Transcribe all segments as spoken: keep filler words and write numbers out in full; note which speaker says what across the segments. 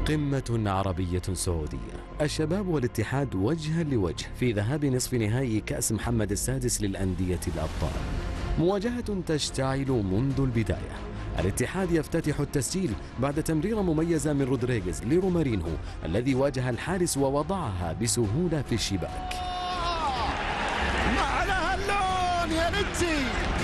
Speaker 1: قمة عربية سعودية، الشباب والاتحاد وجها لوجه في ذهاب نصف نهائي كأس محمد السادس للأندية الأبطال. مواجهة تشتعل منذ البداية. الاتحاد يفتتح التسجيل بعد تمريرة مميزة من رودريغيز لرومارينهو الذي واجه الحارس ووضعها بسهولة في الشباك.
Speaker 2: ما لها اللون يا نتي.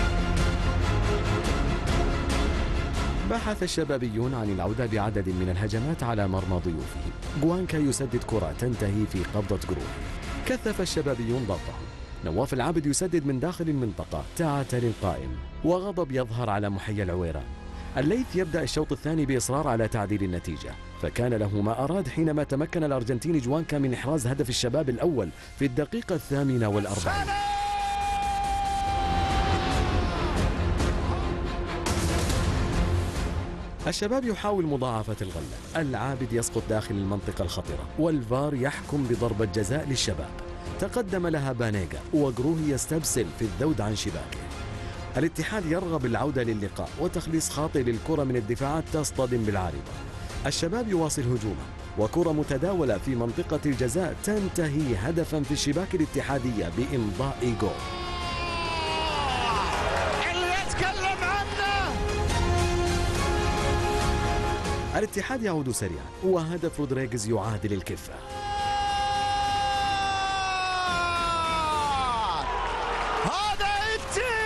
Speaker 1: بحث الشبابيون عن العودة بعدد من الهجمات على مرمى ضيوفهم. جوانكا يسدد كرة تنتهي في قبضة جروح. كثف الشبابيون ضغطهم. نواف العابد يسدد من داخل المنطقة تعتري القائم، وغضب يظهر على محي العويرة. الليث يبدأ الشوط الثاني بإصرار على تعديل النتيجة، فكان له ما أراد حينما تمكن الأرجنتيني جوانكا من إحراز هدف الشباب الأول في الدقيقة الثامنة والأربعين. الشباب يحاول مضاعفة الغلة. العابد يسقط داخل المنطقة الخطرة، والفار يحكم بضربة جزاء للشباب. تقدم لها بانيجا، وجروهي يستبسل في الذود عن شباكه. الاتحاد يرغب العودة للقاء، وتخليص خاطئ للكرة من الدفاعات تصطدم بالعارضة. الشباب يواصل هجومه، وكرة متداولة في منطقة الجزاء تنتهي هدفا في الشباك الاتحادية بإمضاء جول. الاتحاد يعود سريعا، وهدف رودريغيز يعادل الكفة.
Speaker 2: هذا انتي.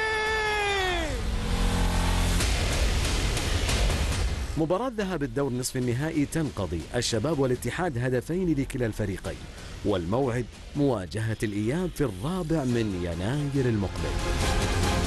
Speaker 1: مباراة ذهاب الدور نصف النهائي تنقضي، الشباب والاتحاد هدفين لكلا الفريقين، والموعد مواجهة الإياب في الرابع من يناير المقبل.